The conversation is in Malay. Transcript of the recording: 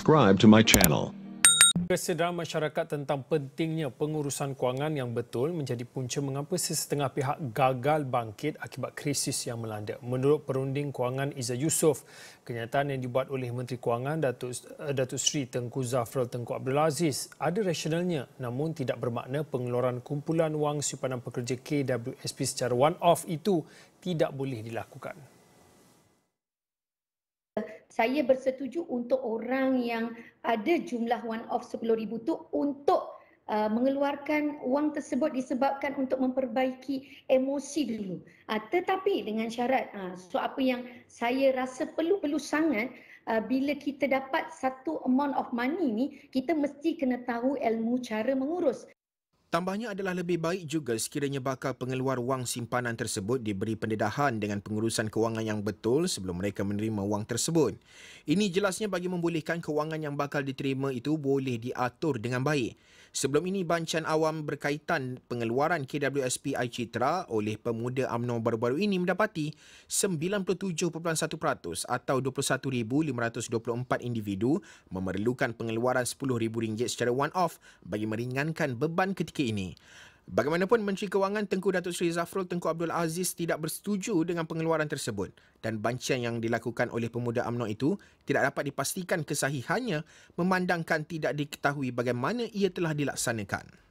subscribe to my channel. Kesedaran masyarakat tentang pentingnya pengurusan kewangan yang betul menjadi punca mengapa sesetengah pihak gagal bangkit akibat krisis yang melanda. Menurut perunding kewangan Izzah Yusof, kenyataan yang dibuat oleh Menteri Kewangan Datuk Seri Tengku Zafrul Tengku Abdul Aziz ada rasionalnya, namun tidak bermakna pengeluaran kumpulan wang simpanan pekerja KWSP secara one-off itu tidak boleh dilakukan. Saya bersetuju untuk orang yang ada jumlah one-off 10,000 tu untuk mengeluarkan wang tersebut disebabkan untuk memperbaiki emosi dulu. Tetapi dengan syarat, so apa yang saya rasa perlu sangat bila kita dapat satu amount of money ni, kita mesti kena tahu ilmu cara mengurus. Tambahnya adalah lebih baik juga sekiranya bakal pengeluar wang simpanan tersebut diberi pendedahan dengan pengurusan kewangan yang betul sebelum mereka menerima wang tersebut. Ini jelasnya bagi membolehkan kewangan yang bakal diterima itu boleh diatur dengan baik. Sebelum ini, bancan awam berkaitan pengeluaran KWSP iCitra oleh pemuda UMNO baru-baru ini mendapati 97.1% atau 21,524 individu memerlukan pengeluaran RM10,000 secara one-off bagi meringankan beban ketika ini. Bagaimanapun, Menteri Kewangan Tengku Datuk Seri Zafrul Tengku Abdul Aziz tidak bersetuju dengan pengeluaran tersebut dan bancian yang dilakukan oleh pemuda UMNO itu tidak dapat dipastikan kesahihannya memandangkan tidak diketahui bagaimana ia telah dilaksanakan.